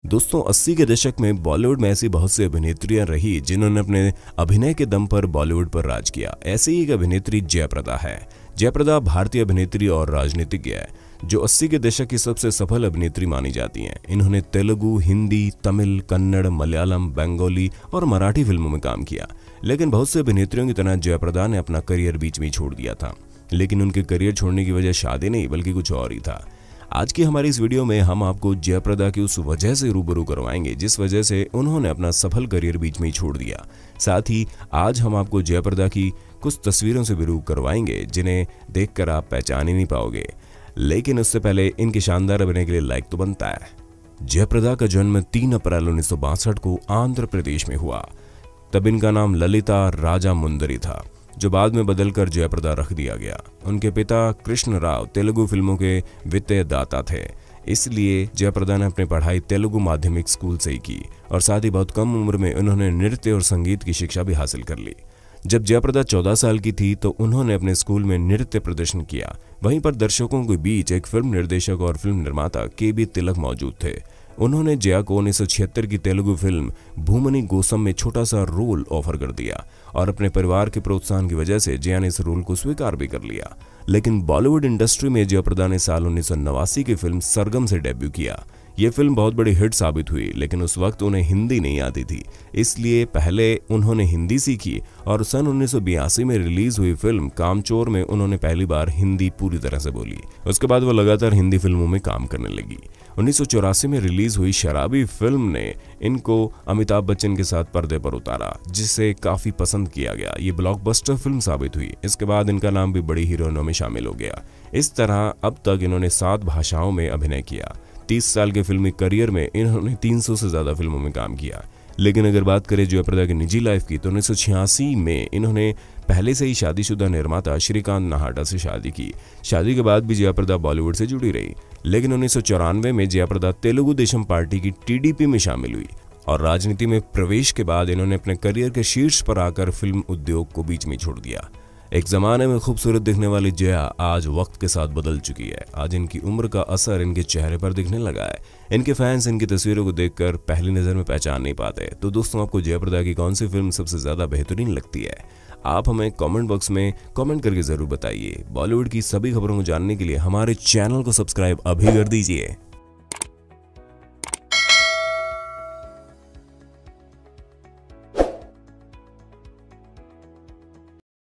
दोस्तों 80 के दशक में बॉलीवुड में ऐसी बहुत सी अभिनेत्रियां रही जिन्होंने अपने अभिनय के दम पर बॉलीवुड पर राज किया। ऐसी ही एक अभिनेत्री जयप्रदा है। जयप्रदा भारतीय अभिनेत्री और राजनीतिज्ञ है जो 80 के दशक की सबसे सफल अभिनेत्री मानी जाती हैं। इन्होंने तेलुगु, हिंदी, तमिल, कन्नड़, मलयालम, बंगाली और मराठी फिल्मों में काम किया। लेकिन बहुत से अभिनेत्रियों की तरह जयप्रदा ने अपना करियर बीच में छोड़ दिया था। लेकिन उनके करियर छोड़ने की वजह शादी नहीं बल्कि कुछ और ही था। आज की हमारी इस वीडियो में हम आपको जयप्रदा की उस वजह से रूबरू करवाएंगे जिस वजह से उन्होंने अपना सफल करियर बीच में ही छोड़ दिया। साथ ही आज हम आपको जयप्रदा की कुछ तस्वीरों से भी रूबरू करवाएंगे जिन्हें देखकर आप पहचान ही नहीं पाओगे। लेकिन उससे पहले इनके शानदार अभिनय के लिए लाइक तो बनता है। जयप्रदा का जन्म 3 अप्रैल 1962 को आंध्र प्रदेश में हुआ। तब इनका नाम ललिता राजा मुंदरी था जो बाद में बदलकर जयप्रदा रख दिया गया। उनके पिता कृष्ण राव तेलुगु फिल्मों के वित्तीय दाता थे, इसलिए जयप्रदा ने अपनी पढ़ाई तेलुगु माध्यमिक स्कूल से ही की और साथ ही बहुत कम उम्र में उन्होंने नृत्य और संगीत की शिक्षा भी हासिल कर ली। जब जयप्रदा 14 साल की थी तो उन्होंने अपने स्कूल में नृत्य प्रदर्शन किया। वहीं पर दर्शकों के बीच एक फिल्म निर्देशक और फिल्म निर्माता के तिलक मौजूद थे। उन्होंने जया को 1976 की तेलुगु फिल्म भूमनी गोसम में छोटा सा रोल ऑफर कर दिया और अपने परिवार के प्रोत्साहन की वजह से जया ने इस रोल को स्वीकार भी कर लिया। लेकिन बॉलीवुड इंडस्ट्री में जयप्रदा ने साल 1989 की फिल्म सरगम से डेब्यू किया। यह फिल्म बहुत बड़ी हिट साबित हुई, लेकिन उस वक्त उन्हें हिंदी नहीं आती थी, इसलिए पहले उन्होंने हिंदी सीखी और सन 1982 में रिलीज हुई फिल्म कामचोर में उन्होंने पहली बार हिंदी पूरी तरह से बोली। उसके बाद वो लगातार हिंदी फिल्मों में काम करने लगी। 1984 में रिलीज हुई शराबी फिल्म ने इनको अमिताभ बच्चन के साथ पर्दे पर उतारा, जिसे काफी पसंद किया गया। ये ब्लॉकबस्टर फिल्म साबित हुई। इसके बाद इनका नाम भी बड़ी हीरोइनों में शामिल हो गया। इस तरह अब तक इन्होंने 7 भाषाओं में अभिनय किया। 30 साल के फिल्मी करियर में इन्होंने 300 से ज्यादा फिल्मों में काम किया। लेकिन अगर बात करें जयप्रदा की निजी लाइफ की तो 1986 में इन्होंने पहले से ही शादीशुदा निर्माता श्रीकांत नाहाटा से शादी की। शादी के बाद भी जयप्रदा बॉलीवुड से जुड़ी रही। लेकिन 1994 में जयप्रदा तेलुगु देशम पार्टी की टीडीपी में शामिल हुई और राजनीति में प्रवेश के बाद इन्होंने अपने करियर के शीर्ष पर आकर फिल्म उद्योग को बीच में छोड़ दिया। एक जमाने में खूबसूरत दिखने वाली जया आज वक्त के साथ बदल चुकी है। आज इनकी उम्र का असर इनके चेहरे पर दिखने लगा है। इनके फैंस इनकी तस्वीरों को देखकर पहली नजर में पहचान नहीं पाते। तो दोस्तों, आपको जयप्रदा की कौन सी फिल्म सबसे ज्यादा बेहतरीन लगती है? आप हमें कमेंट बॉक्स में कमेंट करके जरूर बताइए। बॉलीवुड की सभी खबरों को जानने के लिए हमारे चैनल को सब्सक्राइब अभी कर दीजिए।